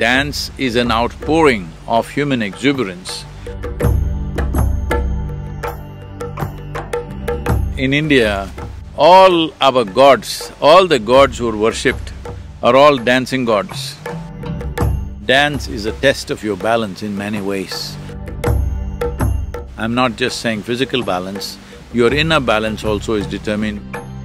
dance is an outpouring of human exuberance. In India, all our gods, all the gods who are worshipped are all dancing gods. Dance is a test of your balance in many ways. I'm not just saying physical balance, your inner balance also is determined.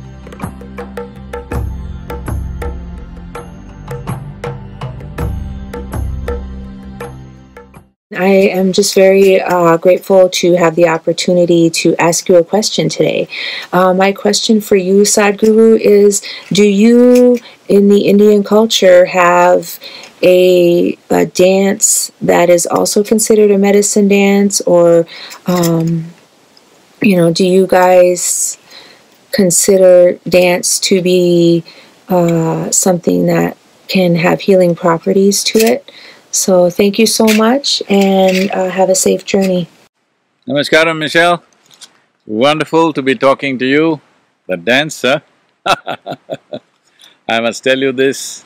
I am just very grateful to have the opportunity to ask you a question today. My question for you, Sadhguru, is do you, in the Indian culture, have a dance that is also considered a medicine dance, or, do you guys consider dance to be something that can have healing properties to it? So thank you so much, and have a safe journey. Namaskaram, Michelle. Wonderful to be talking to you. The dancer. I must tell you this.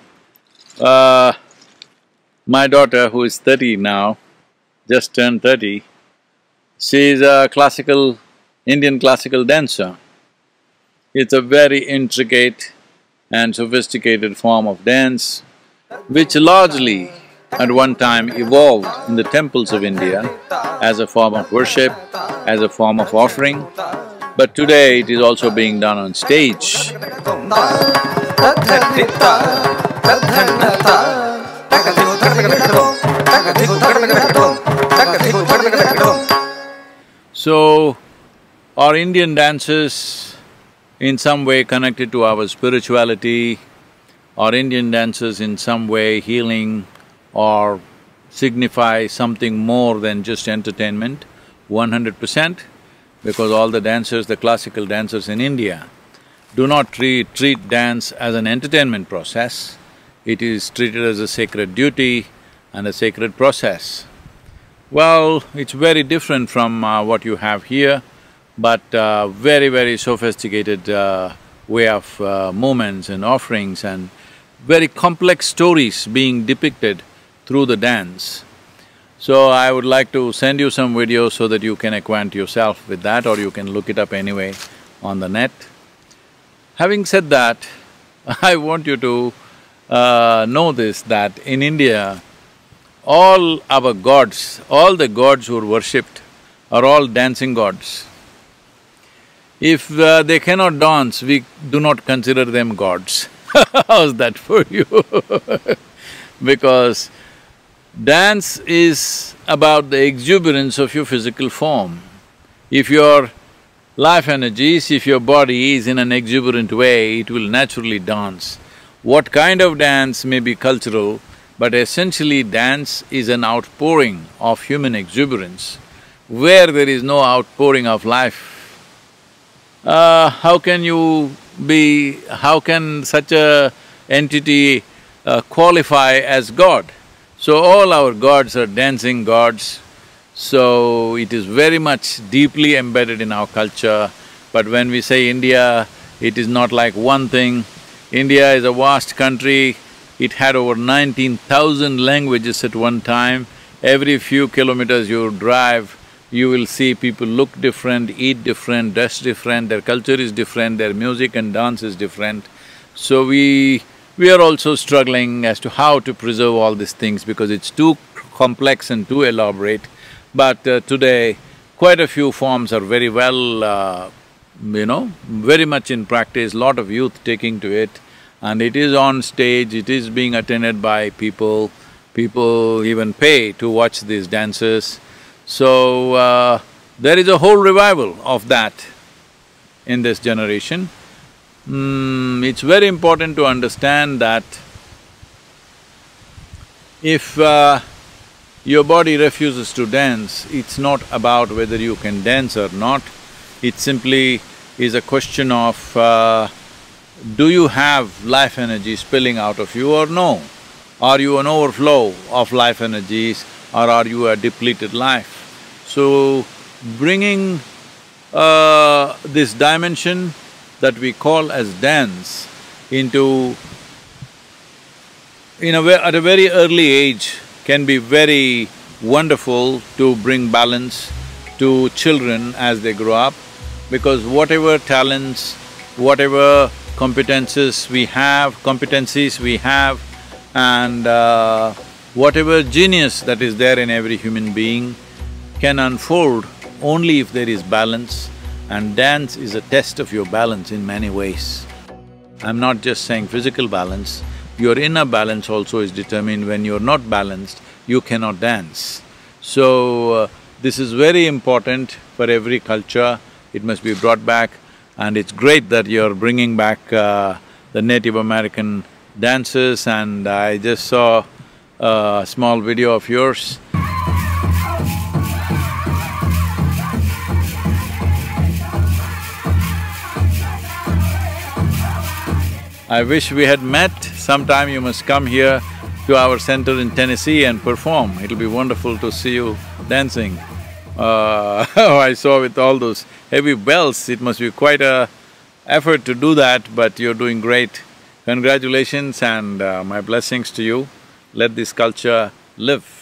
My daughter, who is 30 now, just turned 30, she is a Indian classical dancer. It's a very intricate and sophisticated form of dance, which largely at one time evolved in the temples of India as a form of worship, as a form of offering, but today it is also being done on stage. So, are Indian dances in some way connected to our spirituality? Are Indian dances in some way healing or signify something more than just entertainment? 100%, because all the dancers, the classical dancers in India, do not treat dance as an entertainment process. It is treated as a sacred duty and a sacred process. Well, it's very different from what you have here, but very, very sophisticated way of movements and offerings and very complex stories being depicted through the dance. So I would like to send you some videos so that you can acquaint yourself with that, or you can look it up anyway on the net. Having said that, I want you to know this, that in India, all our gods, all the gods who are worshipped are all dancing gods. If they cannot dance, we do not consider them gods. How's that for you? Because dance is about the exuberance of your physical form. If your life energies, if your body is in an exuberant way, it will naturally dance. What kind of dance may be cultural, but essentially dance is an outpouring of human exuberance. Where there is no outpouring of life, how can such a entity qualify as God? So all our gods are dancing gods, so it is very much deeply embedded in our culture. But when we say India, it is not like one thing. India is a vast country, it had over 19,000 languages at one time. Every few kilometers you drive, you will see people look different, eat different, dress different, their culture is different, their music and dance is different. So we are also struggling as to how to preserve all these things because it's too complex and too elaborate. But today, quite a few forms are very well, very much in practice, lot of youth taking to it, and it is on stage, it is being attended by people, people even pay to watch these dances. So, there is a whole revival of that in this generation. It's very important to understand that if your body refuses to dance, it's not about whether you can dance or not. It simply is a question of do you have life energy spilling out of you or no? Are you an overflow of life energies or are you a depleted life? So, bringing this dimension that we call as dance into at a very early age can be very wonderful to bring balance to children as they grow up, because whatever talents, whatever competencies we have, and whatever genius that is there in every human being can unfold only if there is balance, and dance is a test of your balance in many ways. I'm not just saying physical balance, your inner balance also is determined. When you're not balanced, you cannot dance. So, this is very important for every culture, it must be brought back, and it's great that you're bringing back the Native American dances, and I just saw a small video of yours. I wish we had met. Sometime you must come here to our center in Tennessee and perform. It'll be wonderful to see you dancing. I saw with all those heavy bells, it must be quite a effort to do that, but you're doing great. Congratulations and my blessings to you. Let this culture live.